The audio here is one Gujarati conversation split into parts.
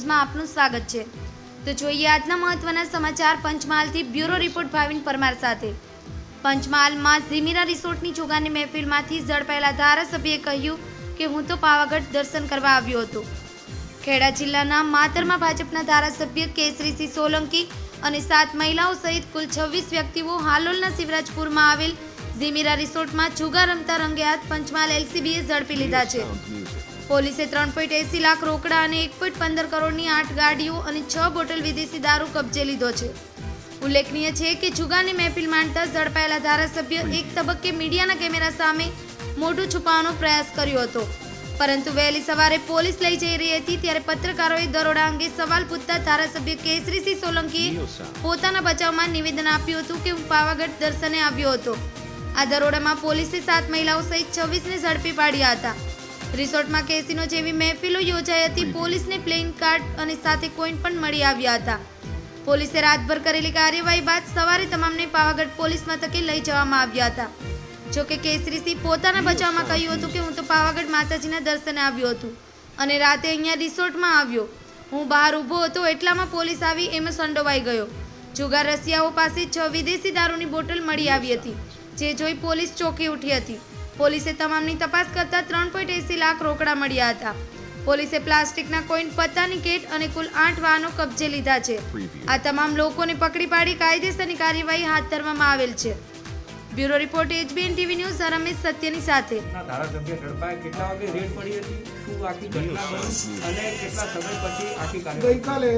ન્યૂઝમાં આપનું સ્વાગત છે। તો જોઈએ આજના મહત્વના સમાચાર પંચમહાલથી બ્યુરો રિપોર્ટ ભાવિન પરમાર સાથે। પંચમહાલમાં ઝીમીરા રિસોર્ટની જુગારની મહેફિલમાંથી ઝડપાયેલા ધારાસભ્યએ કહ્યું કે હું તો પાવાગઢ દર્શન કરવા આવ્યો હતો। ખેડા જિલ્લાના માતરમાં ભાજપના ધારાસભ્ય કેસરીસિંહ સોલંકી અને 7 મહિલાઓ સહિત કુલ 26 વ્યક્તિઓ હાલોલના શિવરાજપુરમાં આવેલ ઝીમીરા રિસોર્ટમાં જુગાર રમતા રંગે હાથ પંચમહાલ એલસીબીએ ઝડપી લીધા છે। પોલીસે 3.80 લાખ રોકડા અને 1.15 કરોડની 8 ગાડીઓ અને 6 બોટલ વિદેશી દારૂ કબજે લીધો છે। ઉલ્લેખનીય છે કે જુગારની મહેફિલ માંડતા ઝડપાયેલા ધારાસભ્ય એક તબક્કે મીડિયાના કેમેરા સામે મોઢું છુપાવવાનો પ્રયાસ કર્યો હતો, પરંતુ વહેલી સવારે પોલીસ લઈ જઈ રહી હતી ત્યારે પત્રકારોએ દરોડા અંગે સવાલ પૂછતા ધારાસભ્ય કેસરીસિંહ સોલંકીએ પોતાના બચાવમાં નિવેદન આપ્યું હતું કે હું પાવાગઢ દર્શને આવ્યો હતો। આ દરોડામાં પોલીસે 7 મહિલાઓ સહિત 26ને ઝડપી પાડ્યા હતા। રિસોર્ટમાં કેસિનો જેવી મહેફિલો યોજાઈ હતી। પોલીસને પ્લેઇંગ કાર્ડ અને સાથે કોઈન પણ મળી આવ્યા હતા। પોલીસે રાતભર કરેલી કાર્યવાહી બાદ સવારે તમામને પાવાગઢ પોલીસ મથકે લઈ જવામાં આવ્યા હતા। જોકે કેસરીસિંહ પોતાના બચાવમાં કહ્યું હતું કે હું તો પાવાગઢ માતાજીના દર્શને આવ્યો હતો અને રાતે અહીંયા રિસોર્ટમાં આવ્યો। હું બહાર ઊભો હતો એટલામાં પોલીસ આવી એમાં સંડોવાઈ ગયો। જુગાર રસિયાઓ પાસે 6 વિદેશી દારૂની બોટલ મળી આવી હતી, જે જોઈ પોલીસ ચોંકી ઉઠી હતી। પોલીસે તમામની તપાસ કરતા 3.80 લાખ રોકડા મળ્યા હતા। પોલીસે પ્લાસ્ટિકના કોઈન, પત્તાની કેટ અને કુલ 8 વાહનો કબજે લીધા છે। આ તમામ લોકોને પકડી પાડી કાયદેસરની કાર્યવાહી હાથ ધરવામાં આવેલ છે। Bureau report HBN TV news Ramesh સત્યની સાથે। ધારાસભ્ય ઝડપાયા, કેટલા વાગે રેડ પડી હતી, શું આખી ઘટના બની અને કેટલા સમય પછી આખી કાર્યવાહી? ગઈકાલે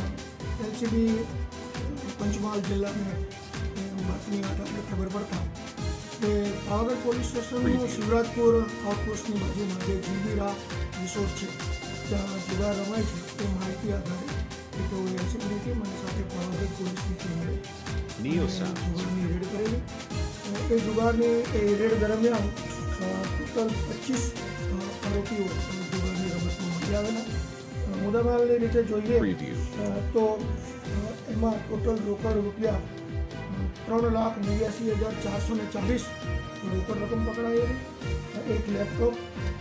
એલસીબી પંચમહાલ જિલ્લાને બાતમી આધારે ખબર પડતા કે પાવાગઢ પોલીસ સ્ટેશનનું શિવરાજપુર આઉટપોસ્ટની બાજુમાં જે ઝીમીરા રિસોર્ટ છે ત્યાં જુગાર રમાય છે તે માહિતી આધારે તો એલસીબીની ટીમ અને સાથે પાવાગઢ પોલીસની ટીમે જુગારની રેડ કરેલી। એ જુગારની રેડ દરમિયાન ટોટલ 25 આરોપીઓ જુગારની રમતમાં મળી આવેલા। મુદ્દામાલની રીતે જોઈએ તો એમાં ટોટલ રોકડ રૂપિયા 3,89,440 રોકડ રકમ પકડાયેલી, એક લેપટોપ,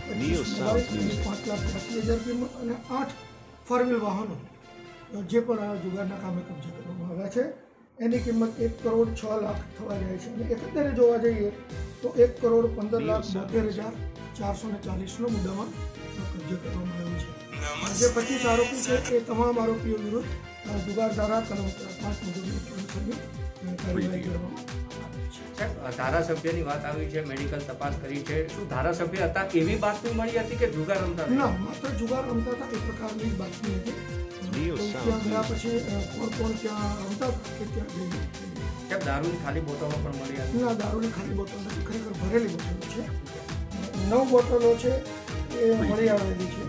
5,80,000 કિંમત અને 8 ફોર વ્હીલ વાહનો જે પણ આ જુગારના કામે કબજે કરવામાં આવ્યા છે। એની કિંમત 1,06,00,000 થવા જાય છે અને એકંદરે જોવા જઈએ તો 1,15,72,440નો મુદ્દામાલ કબજે કરવામાં આવ્યો છે। જે 25 આરોપી છે એ તમામ આરોપીઓ વિરુદ્ધ જુગાર ધારા કલમ 5 મુજબની કાર્યવાહી કરવામાં આવી છે। ધારાસભ્યની વાત આવી છે, મેડિકલ તપાસ કરી છે, શું ધારાસભ્ય હતા એવી બાતમી મળી હતી કે જુગાર રમતા? ના, માત્ર જુગાર રમતા હતા એ પ્રકારની જ બાતમી હતી। ત્યાં ગયા પછી કોણ ત્યાં રમતા કે ત્યાં જઈ દારૂની ખાલી બોટલો પણ મળી હતી? ના, દારૂની ખાલી બોટલ નથી, ખરેખર ભરેલી બોટલો છે। 9 બોટલો છે એ મળી આવેલી છે,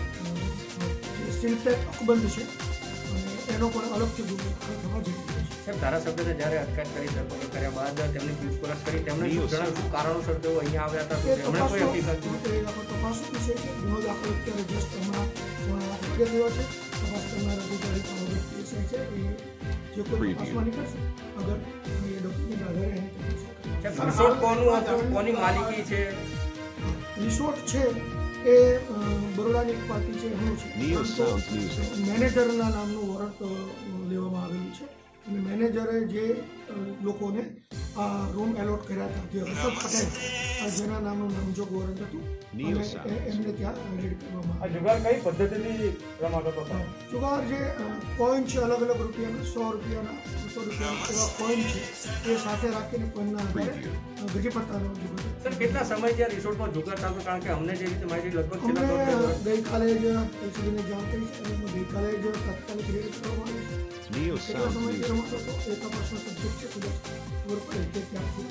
સીલ પેક અકબંધ છે અને એનો પણ અલગથી ગુનો થવા જઈ રહ્યો છે। ધારાસભ્યને જ્યારે અટકાયત કરી ધરપકડ કર્યા બાદ તેમની પૂછપરછ કરી, તેમણે જણાવ્યું શું કારણોસર તેઓ અહીંયા આવ્યા હતા? તેમણે કોઈ હકીકત તપાસ વિષય છે, ગુનો દાખલ અત્યારે જસ્ટ હમણાં થયો છે। તપાસ કરનાર અધિકારી પાવાગઢ પીએસઆઈ છે, એ જે કોઈ તપાસમાં નીકળશે અગર એ ડોક્યુમેન્ટ આધારે એની તપાસ। રિસોર્ટ કોનું હતું, કોની માલિકી છે? રિસોર્ટ છે એ બરોડાની એક પાર્ટી છે એનું છે, મેનેજરના નામનું વોરંટ લેવામાં આવેલું છે અને મેનેજરે જે લોકોને આ રૂમ એલોટ કર્યા હતા, જે હર્ષદ પટેલ જેના નામનું નામજોગ વોરંટ હતું, એમને ત્યાં રેડ કરવામાં આવી। જુગાર કઈ પદ્ધતિથી રમાતો હતો? જુગાર જે કોઈન છે, અલગ અલગ રૂપિયાના, 100 રૂપિયાના, 200 રૂપિયાના એવા કોઈન છે એ સાથે રાખીને કોઈનના આધારે ગજીપત્તાનો જુગાર। સર, કેટલા સમય ત્યાં રિસોર્ટમાં જુગાર ચાલતો? કારણ કે અમને જે રીતે માહિતી લગભગ ગઈકાલે જ એલસીબીને જાણ કરી છે અને ગઈકાલે જ તાત્કાલિક રેડ કરવામાં આવી છે। કેટલા સમયથી રમતો હતો એ તપાસનો સબ્જેક્ટ છે, કદાચ ખબર પડે કે ક્યાંથી।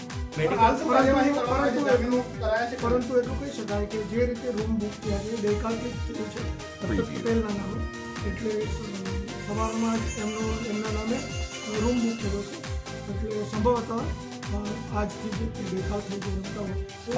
પરંતુ એટલું કહી શકાય કે જે રીતે રૂમ બુક થયા છે ગઈકાલથી જ થયું છે હર્ષદ પટેલના નામે, એટલે સવારમાં જ એમના નામે રૂમ બુક થયો છે, એટલે સંભવતઃ આજથી જ ગઈકાલ થઈ ગયું રમતા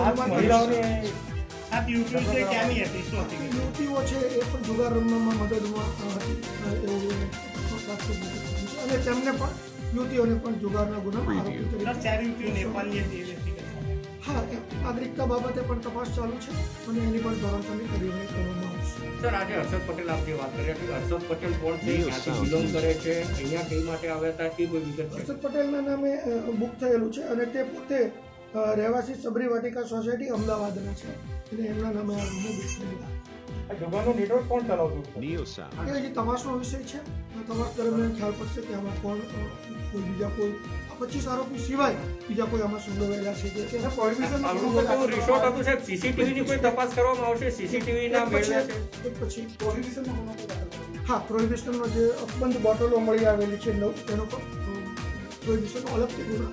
યુવતીઓ છે એ પણ જુગાર રમવામાં મદદમાં હતી એવું અને તેમને પણ યુવતીઓને પણ જુગારના ગુનામાં આરોપી તરીકે હા, નાગરિકતા બાબતે પણ તપાસ ચાલુ છે અને એની પણ ધોરણસરની કાર્યવાહી કરવામાં આવશે. સર, આજે હર્ષદ પટેલ આપ જે વાત કરી રહ્યા છો, હર્ષદ પટેલ કોણ છે, ક્યાંથી બિલોંગ કરે છે, અહીંયા કઈ માટે આવ્યા હતા, એ કોઈ વિગત છે? હર્ષદ પટેલના નામે બુક થયેલું છે અને તે પોતે રહેવાસી સબરી વાટિકા સોસાયટી અમદાવાદના છે અને એમના નામે આ રૂમો બુક થયેલા. જુગારનો નેટવર્ક કોણ ચલાવતું? એ હજી તપાસનો વિષય છે. તપાસ દરમિયાન ખ્યાલ પડશે કે આમાં કોણ કોઈ બીજા કોઈ 25 આરોપી સિવાય બીજા કોઈ આમાં સંડોવાયેલા છે કે રિસોર્ટ હતું સાહેબ, સીસીટીવી ની કોઈ તપાસ કરવામાં આવશે? સીસીટીવી ના મેળવ્યા છે પછી હા, પ્રોહિબિશનનો જે અકબંધ બોટલો મળી આવેલી છે એનો પણ પ્રોહિબિશનનો અલગથી ગુનો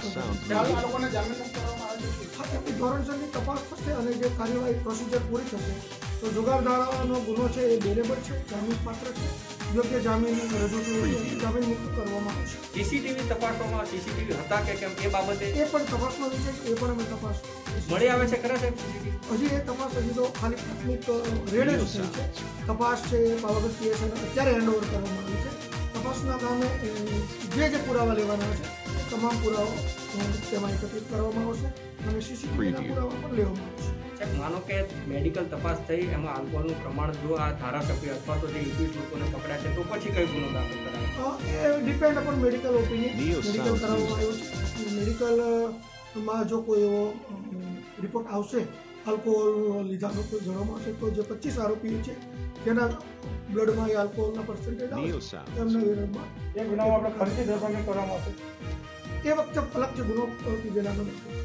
એમની ધોરણસરની તપાસ થશે અને જે કાર્યવાહી પ્રોસિજર પૂરી થશે તો જુગાર ધારાનો ગુનો છે એ બેલેબલ છે, જામીન પાત્ર છે, યોગ્ય જામીન રજૂ જામીન મુક્ત કરવામાં આવશે. સીસીટીવી તપાસવામાં સીસીટીવી હતા કે કેમ એ બાબતે એ પણ તપાસનો વિષય છે, એ પણ અમે તપાસ મળી આવે છે ખરા સાહેબ? હજી એ તપાસ હજી તો ખાલી પ્રાથમિક રેડ જ થઈ છે. તપાસ છે પાવાગઢ પીએસઆઈને અત્યારે હેન્ડઓવર કરવામાં આવી છે. તપાસના કામે જે પુરાવા લેવાના છે તમામ પુરાવા તેમાં એકત્રિત કરવામાં આવશે અને સીસીટીવીના પુરાવા પણ લેવામાં આવશે. માનો કે મેડિકલ તપાસ થઈ, એમાં આલ્કોહોલનું પ્રમાણ જો આ ધારાસભ્ય અથવા તો જે 21 લોકોને પકડ્યા છે તો પછી કઈ ગુનો દાખલ કરાય? એ depend upon medical opinion. Medical કરાવવામાં આવ્યું છે. મેડિકલમાં જો કોઈ એવો રિપોર્ટ આવશે આલ્કોહોલ લીધાનો કોઈ જણાવવામાં આવશે તો જે 25 આરોપીઓ છે જેના બ્લડમાં એ આલ્કોહોલના પર્સન્ટેજ આવશે એમના વિરુદ્ધમાં એ ગુનાઓ આપણે ફરીથી ધરપકડ કરવામાં આવશે. એ વખતે અલગથી ગુનો પીધેલાનો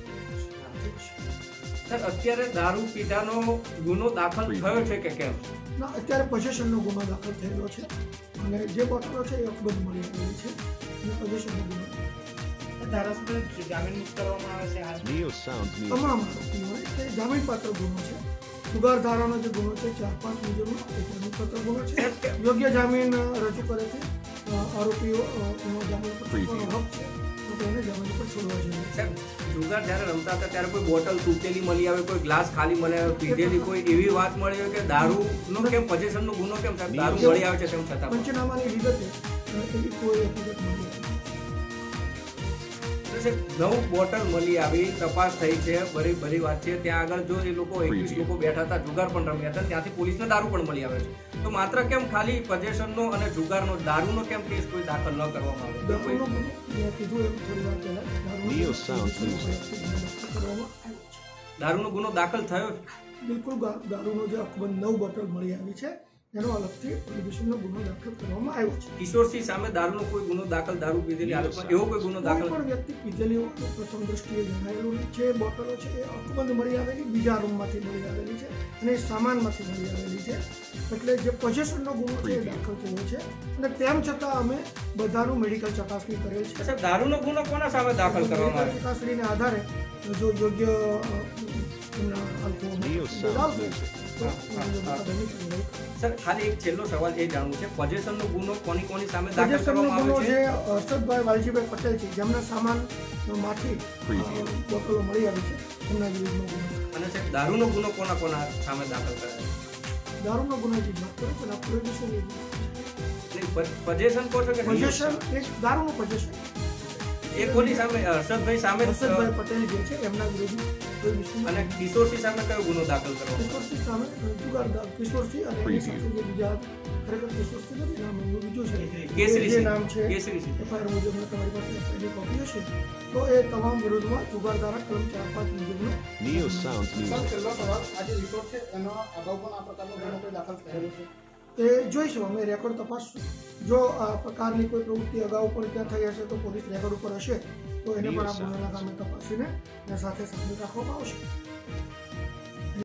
સર, અત્યારે દારૂ પીધાનો ગુનો દાખલ થયો છે કે કેમ? ના, અત્યારે પોઝેશનનો ગુનો દાખલ થયેલો છે અને જે બોટલો છે એ અકબંધ મળી આવેલી છે અને પોઝેશનનો ગુનો ધારાસભ્ય જામીન મુક્ત કરવામાં આવે છે. તમામ આરોપીઓને તે જામીન પાત્ર ગુનો છે. જુગાર ધારાનો જે ગુનો છે 4-5 મુજબનો એ જામીન પાત્ર ગુનો છે. યોગ્ય જામીન રજૂ કરે છે આરોપીઓ જામીન પર છોડવાનો હક છે તો એને જામીન પર છોડવા જોઈએ. જુગાર જ્યારે રમતા હતા ત્યારે કોઈ બોટલ તૂટેલી મળી આવે, કોઈ ગ્લાસ ખાલી મળી આવે, પીધેલી કોઈ એવી વાત મળી આવે કે દારૂનો કેમ પોઝેશનનો ગુનો કેમ સાહેબ? દારૂ મળી આવે છે તેમ છતાં પંચનામાની વિગતે એવી કોઈ હકીકત મળી આવે. 9 બોટલ મળી આવી, તપાસ થઈ છે, બરી વાત છે. ત્યાં આગળ જો એ લોકો 21 લોકો બેઠા હતા, જુગાર પણ રમ્યા હતા, ત્યાંથી પોલીસને દારૂ પણ મળી આવે છે. તો માત્ર કેમ ખાલી પોઝેશનનો અને જુગારનો, દારૂનો કેમ કેસ કોઈ દાખલ ન કરવામાં આવે? દારૂનો ગુનો મેં કીધું એમ થોડી વાર પહેલા દારૂનો ગુનો દાખલ થયો? બિલકુલ. દારૂનો જે અકબંધ 9 બોટલ મળી આવી છે એનો અલગથી પ્રોહિબિશનનો ગુનો દાખલ કરવામાં આવ્યો છે. કિશોરસિંહ સામે દારૂનો કોઈ ગુનો દાખલ, દારૂ પીધેલી આરોપમાં એવો કોઈ ગુનો દાખલ? કોઈ પણ વ્યક્તિ પીધેલી પ્રથમ દ્રષ્ટિએ જણાયેલું જે બોટલો છે એ અકબંધ મળી આવેલી બીજા રૂમમાંથી મળી આવેલી છે અને સામાનમાંથી મળી આવેલી છે. એટલે જે પોઝેશનનો ગુનો છે એ દાખલ થયો છે અને તેમ છતાં અમે બધાનું મેડિકલ ચકાસણી કરેલ છે. દારૂનો ગુનો કોના સામે દાખલ કરવામાં આવે? ચકાસણીના આધારે જો યોગ્ય સર, ખાલી એક છેલ્લો સવાલ એ જાણવું છે, પોઝેશનનો ગુનો કોની સામે દાખલ કરવામાં આવે છે? જે હર્ષદભાઈ વાલજીભાઈ પટેલ છે જેમના સામાન માંથી બોટલો મળી આવી છે એમના વિરુદ્ધનો ગુનો. અને સાહેબ, દારૂનો ગુનો કોના સામે દાખલ કરાયો? દારૂનો ગુનો જે વાત કરો છો પ્રોહિબિશન પોઝેશન કહો છો કે પોઝેશન એક દારૂનું પોઝેશન એ કોની સામે? હર્ષદભાઈ સામે, હર્ષદભાઈ પટેલ જે છે એમના વિરુદ્ધ પ્રોહિબિશન. અને કિશોરસિંહ સામે કયો ગુનો દાખલ કરવામાં? કિશોરસિંહ સામે જુગાર કિશોરસિંહ અને એની સાથે જે બીજા ખરેખર કિશોરસિંહ નથી નામ એમનું બીજું છે કેસરી નામ છે કેસરી એફઆઈઆર મુજબ તમારી પાસે એફઆઈઆરની કોપીઓ છે તો એ તમામ વિરુદ્ધમાં જુગાર ધારા કલમ 4-5 મુજબનો. છેલ્લો સવાલ, આજે રિપોર્ટ છે એનો અગાઉ પણ આ પ્રકારનો ગુનો કોઈ દાખલ થયેલો છે? એ જોઈશું, અમે રેકોર્ડ તપાસશું. જો આ પ્રકારની કોઈ પ્રવૃત્તિ અગાઉ પણ ત્યાં થઈ હશે તો પોલીસ રેકોર્ડ ઉપર હશે તો એને પણ આ ગુનાના કામે તપાસીને સાથે રાખવામાં આવશે.